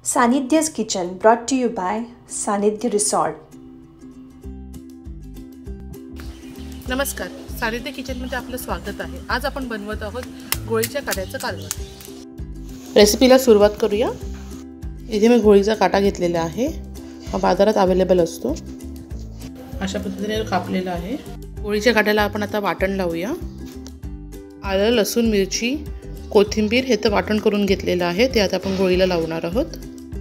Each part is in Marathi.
Sanidhya's Kitchen brought to you by Sanidhya Resort. नमस्कार, सानिध्य किचनमध्ये आपलं स्वागत आहे। आज आपण बनवत आहोत गोळीच्या काट्याचं कालवण। रेसिपीला सुरुवात करूया। इथे मी गोळीचा काटा घेतलेला आहे, हा बाजारात अवेलेबल असतो। अशा पद्धतीने कापलेला आहे। गोळीच्या काट्याला आपण आता वाटण लावूया। आलं, लसूण, मिरची, कोथिंबीर हे तर वाटण करून घेतलेलं आहे, ते आता आपण गोळीला लावणार आहोत।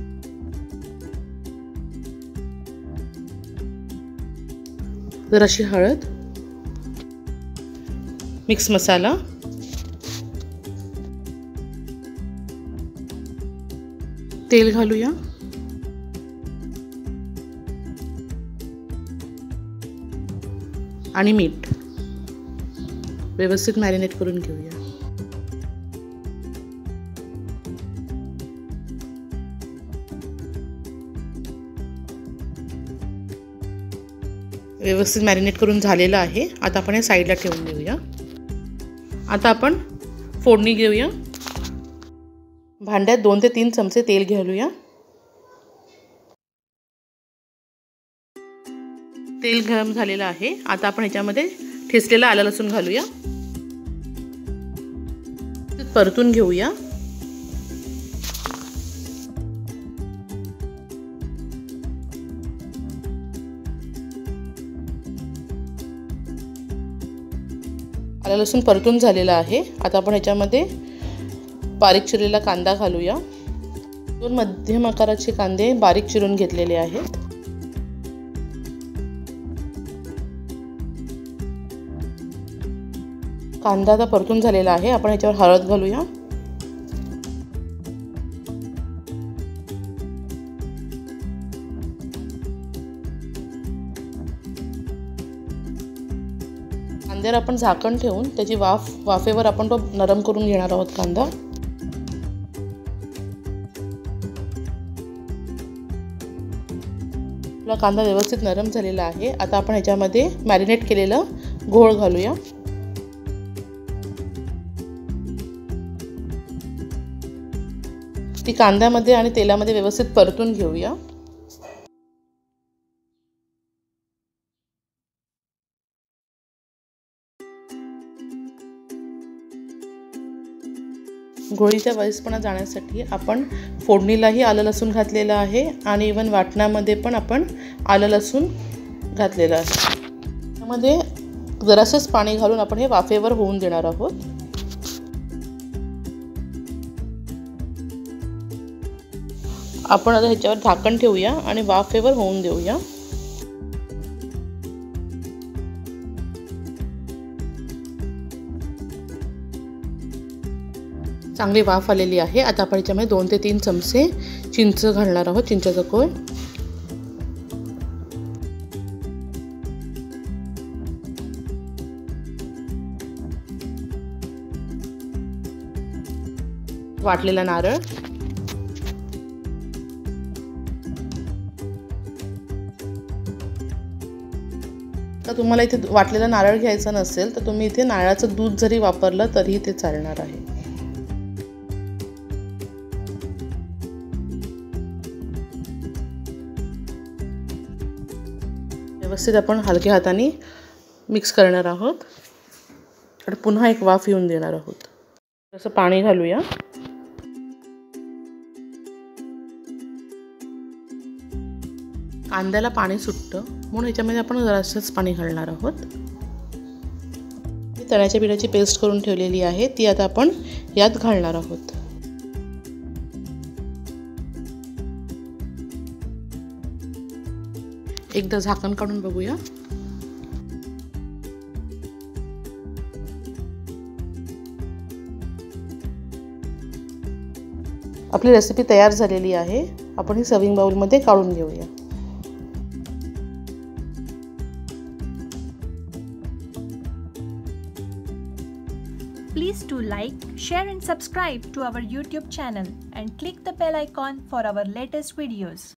जराशी हळद, मिक्स मसाला, तेल घालूया आणि मीठ व्यवस्थित मॅरिनेट करून घेऊया। व्यवस्थित मॅरिनेट करून झालेला आहे। आता आपण हे साईडला ठेवून देऊया। आता आपण फोडणी घेऊया। भांड्यात 2 ते 3 चमचे तेल घालूया। तेल गरम झालेलं आहे। आता आपण ह्याच्यामध्ये ठेचलेला आलं लसूण घालूया, परतून घेऊया। आलं लसूण परतून झालेला आहे। आता आपण ह्याच्यामध्ये बारीक चिरलेला कांदा घालूया। 2 मध्यम आकाराचे कांदे बारीक चिरून घेतलेले आहेत। कांदा आता परतून झालेला आहे। आपण ह्याच्यावर हळद घालूया, कांद्यावर आपण झाकण ठेवून त्याची वाफेवर आपण तो नरम करून घेणार आहोत कांदा। आपला कांदा व्यवस्थित नरम झालेला आहे। आता आपण ह्याच्यामध्ये मॅरिनेट केलेलं घोळ घालूया। ती कांद्यामध्ये आणि तेलामध्ये व्यवस्थित परतून घेऊया। गोळीचा वयसपणा जाण्यासाठी आपण फोडणीलाही आलं लसूण घातलेलं आहे आणि इवन वाटणामध्ये पण आपण आलं लसूण घातलेलं आहे। त्यामध्ये जरासंच पाणी घालून आपण हे वाफेवर होऊन देणार आहोत। आपण आता ह्याच्यावर झाकण ठेवूया आणि वाफेवर होऊन देऊया। चांगली वाफ आलेली आहे। आता आपण ह्याच्यामध्ये 2 ते 3 चमचे चिंच घालणार आहोत, चिंचेचा कोळ। वाटलेला नारळ, तर तुम्हाला इथे वाटलेला नारळ घ्यायचा नसेल तर तुम्ही इथे नारळाचं दूध जरी वापरलं तरी ते चालणार आहे। व्यवस्थित आपण हलक्या हाताने मिक्स करणार आहोत आणि पुन्हा एक वाफ येऊन देणार आहोत। असं पाणी घालूया। कांद्याला पाणी सुटतं म्हणून ह्याच्यामध्ये आपण जरासंच पाणी घालणार आहोत। चण्याच्या पिठाची पेस्ट करून ठेवलेली आहे, ती आता आपण यात घालणार आहोत। एकदा झाकण काढून बघूया। आपली रेसिपी तयार झालेली आहे। आपण ही सर्विंग बाउलमध्ये काढून घेऊया। Please do like, share and subscribe to our YouTube channel and click the bell icon for our latest videos.